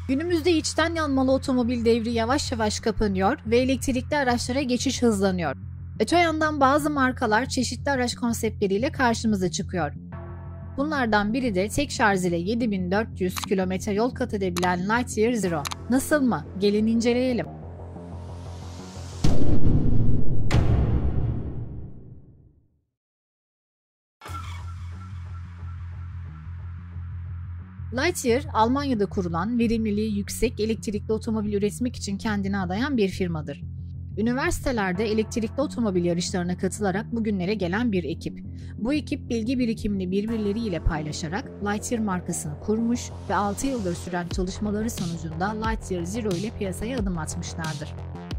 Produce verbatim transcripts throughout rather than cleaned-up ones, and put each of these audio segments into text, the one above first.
Günümüzde içten yanmalı otomobil devri yavaş yavaş kapanıyor ve elektrikli araçlara geçiş hızlanıyor. Öte yandan bazı markalar çeşitli araç konseptleriyle karşımıza çıkıyor. Bunlardan biri de tek şarj ile yedi bin dört yüz kilometre yol kat edebilen Lightyear Zero. Nasıl mı? Gelin inceleyelim. Lightyear, Almanya'da kurulan, verimliliği yüksek elektrikli otomobil üretmek için kendini adayan bir firmadır. Üniversitelerde elektrikli otomobil yarışlarına katılarak bugünlere gelen bir ekip. Bu ekip bilgi birikimini birbirleriyle paylaşarak Lightyear markasını kurmuş ve altı yıldır süren çalışmaları sonucunda Lightyear Zero ile piyasaya adım atmışlardır.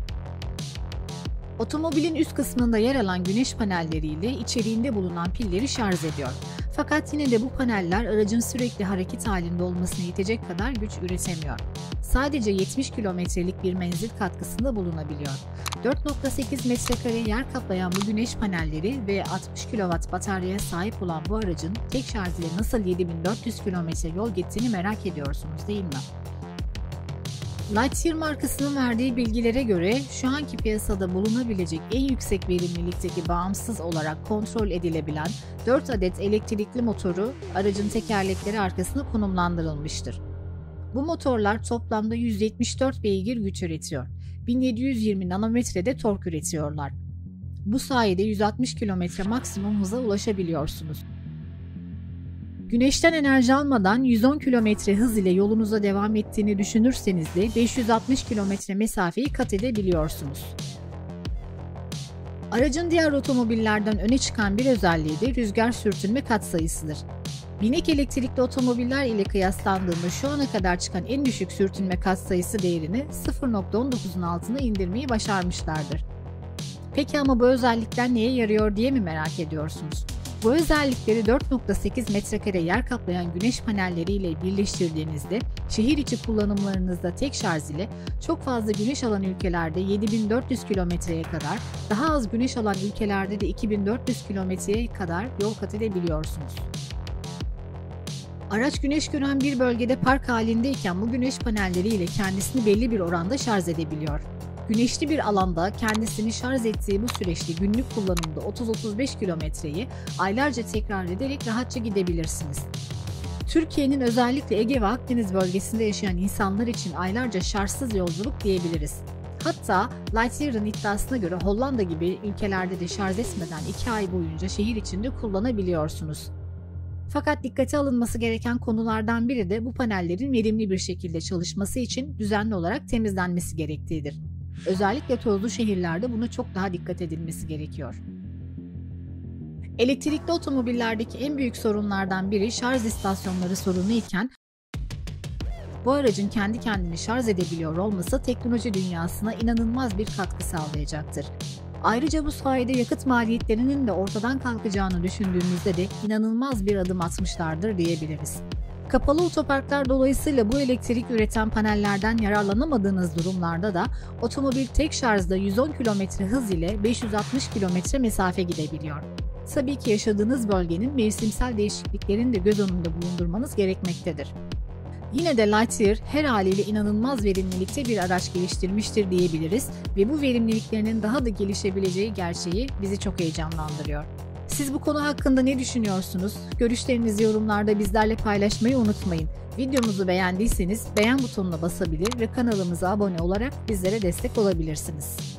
Otomobilin üst kısmında yer alan güneş panelleriyle içeriğinde bulunan pilleri şarj ediyor. Fakat yine de bu paneller aracın sürekli hareket halinde olmasına yetecek kadar güç üretemiyor. Sadece yetmiş kilometrelik bir menzil katkısında bulunabiliyor. dört nokta sekiz metrekare yer kaplayan bu güneş panelleri ve altmış kilowatt bataryaya sahip olan bu aracın tek şarj ile nasıl yedi bin dört yüz kilometre yol gittiğini merak ediyorsunuz değil mi? Lightyear markasının verdiği bilgilere göre şu anki piyasada bulunabilecek en yüksek verimlilikteki bağımsız olarak kontrol edilebilen dört adet elektrikli motoru aracın tekerlekleri arkasına konumlandırılmıştır. Bu motorlar toplamda yüz yetmiş dört beygir güç üretiyor. bin yedi yüz yirmi nanometrede tork üretiyorlar. Bu sayede yüz altmış kilometre maksimum hıza ulaşabiliyorsunuz. Güneşten enerji almadan yüz on kilometre hız ile yolunuza devam ettiğini düşünürseniz de beş yüz altmış kilometre mesafeyi kat edebiliyorsunuz. Aracın diğer otomobillerden öne çıkan bir özelliği de rüzgar sürtünme katsayısıdır. Binek elektrikli otomobiller ile kıyaslandığında şu ana kadar çıkan en düşük sürtünme katsayısı değerini sıfır nokta on dokuzun altına indirmeyi başarmışlardır. Peki ama bu özellikler neye yarıyor diye mi merak ediyorsunuz? Bu özellikleri dört nokta sekiz metrekare yer kaplayan güneş panelleriyle birleştirdiğinizde şehir içi kullanımlarınızda tek şarj ile çok fazla güneş alan ülkelerde yedi bin dört yüz kilometreye kadar, daha az güneş alan ülkelerde de iki bin dört yüz kilometreye kadar yol kat edebiliyorsunuz. Araç güneş gören bir bölgede park halindeyken bu güneş panelleriyle kendisini belli bir oranda şarj edebiliyor. Güneşli bir alanda kendisini şarj ettiği bu süreçte günlük kullanımda otuz otuz beş kilometreyi aylarca tekrar ederek rahatça gidebilirsiniz. Türkiye'nin özellikle Ege ve Akdeniz bölgesinde yaşayan insanlar için aylarca şarjsız yolculuk diyebiliriz. Hatta Lightyear'ın iddiasına göre Hollanda gibi ülkelerde de şarj etmeden iki ay boyunca şehir içinde kullanabiliyorsunuz. Fakat dikkate alınması gereken konulardan biri de bu panellerin verimli bir şekilde çalışması için düzenli olarak temizlenmesi gerektiğidir. Özellikle tozlu şehirlerde buna çok daha dikkat edilmesi gerekiyor. Elektrikli otomobillerdeki en büyük sorunlardan biri şarj istasyonları sorunu iken, bu aracın kendi kendini şarj edebiliyor olması teknoloji dünyasına inanılmaz bir katkı sağlayacaktır. Ayrıca bu sayede yakıt maliyetlerinin de ortadan kalkacağını düşündüğümüzde de inanılmaz bir adım atmışlardır diyebiliriz. Kapalı otoparklar dolayısıyla bu elektrik üreten panellerden yararlanamadığınız durumlarda da otomobil tek şarjda yüz on kilometre hız ile beş yüz altmış kilometre mesafe gidebiliyor. Tabii ki yaşadığınız bölgenin mevsimsel değişikliklerini de göz önünde bulundurmanız gerekmektedir. Yine de Lightyear her haliyle inanılmaz verimlilikte bir araç geliştirmiştir diyebiliriz ve bu verimliliklerinin daha da gelişebileceği gerçeği bizi çok heyecanlandırıyor. Siz bu konu hakkında ne düşünüyorsunuz? Görüşlerinizi yorumlarda bizlerle paylaşmayı unutmayın. Videomuzu beğendiyseniz beğen butonuna basabilir ve kanalımıza abone olarak bizlere destek olabilirsiniz.